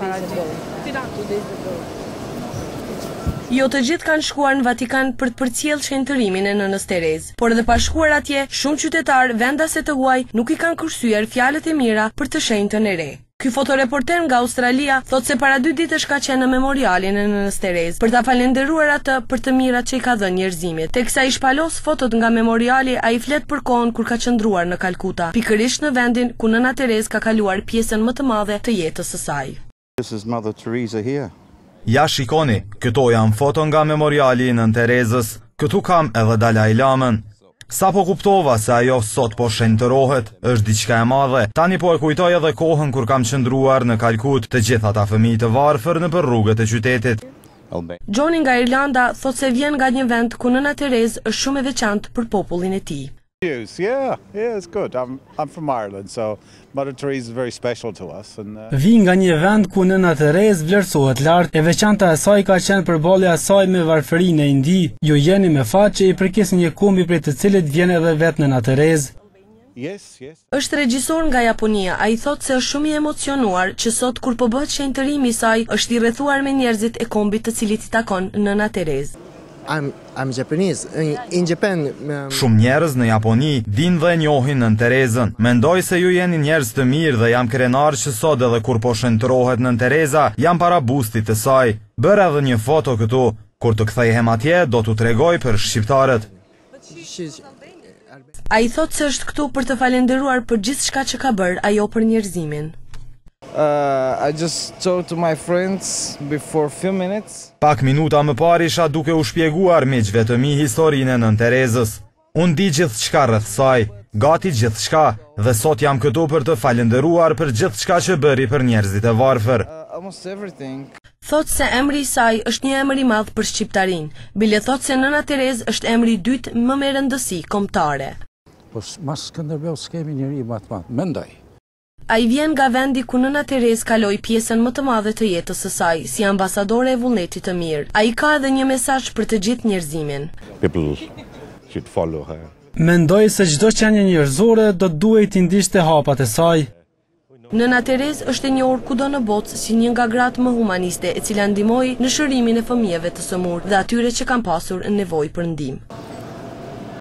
Jo të gjithë kanë shkuar në Vatikan për të përcjellë shenjtërimin e nënës Terezë, por edhe pa shkuar atje, shumë qytetarë vendase të huaj nuk i kanë kursyer fjalët e mira për të shenjtën e re. Ky fotoreporter nga Australia thot se para 2 ditësh ka qenë në memorialin e nënës Terezë për ta falendëruar atë për të mirat që i ka dhënë njerëzimit. Teksa i shpalos fotot nga memoriali, ai flet për kohën kur ka qëndruar në Kalkuta, pikërisht në vendin ku nëna Terezë ka kaluar pjesën më të madhe të jetës së saj. This is Mother Teresa here. Ja shikoni, këto janë foto nga memoriali i nën Terezës, këtu kam edhe Dalai Lamën. Sa po kuptova se ajo sot po shenjtërohet, është diçka e madhe. Tani po e kujtoj edhe kohën kur kam qëndruar në Kalkut, të gjithë ata fëmijë të varfër nëpër rrugët e qytetit. Johnny nga Irlanda thot se vjen nga një vend ku nëna Terezë është shumë e veçantë për popullin e tij. Yeah, it's good. I'm from Ireland, so Mother Teresa is very special to us. Vi nga një vend ku nëna Terezë vlerësohet lart, e veçanta e saj ka qenë përballja e saj me varfërinë e Indi. Ju jeni me fat që i përkisni një kombi prej të cilit vjen edhe vetë nëna Terezë. Yes. Është regjisor nga Japonia, ai thot se është shumë i emocionuar që sot kur po bëhet shenjtërimi i saj, është i rrethuar me njerëzit e kombit të cilit i takon nëna Terezë. I'm Japanese. In Japan. Shumë njerëz në Japoni vinë dhe njohin nën Terezën. Mendoj se ju jeni njerëz të mirë dhe jam krenar që sot edhe kur po shenjtërohet nën Tereza, jam para bustit të saj. Bëra edhe një foto këtu. Kur të kthehem atje, do t'u tregoj për shqiptarët. Ai thot se është këtu për të falendëruar për gjithçka që ka bërë ajo për njerëzimin. I just talked to my friends before few minutes. Pak minuta më parë isha duke u shpjeguar miqve të mi historinë e nën Terezës. Unë di gjithçka rreth saj, gati gjithçka, dhe sot jam këtu për të falendëruar për gjithçka që bëri për njerëzit e varfër. Almost everything. Thot se emri i saj është një emër i madh për shqiptarin. Bile thot se nëna Terezë është emri i dytë më me rëndësi kombëtare. Po mas Skënderbeu s'kemi njeri më të madh, mendoj. Ai vjen nga vendi ku nëna Terezë kaloi pjesën më të madhe të jetës së saj, si ambasadore e vullnetit të mirë. Ai ka edhe një mesazh për të gjithë njerëzimin. People should follow her. Mendoj se çdo qenie njerëzore do duhet t'i ndiqte hapat e saj. Nëna Terezë është e njohur kudo në botë si një nga gratë më humaniste, e cila ndihmoi në shërimin e fëmijëve të sëmurë dhe atyre që kanë pasur nevojë për ndihmë.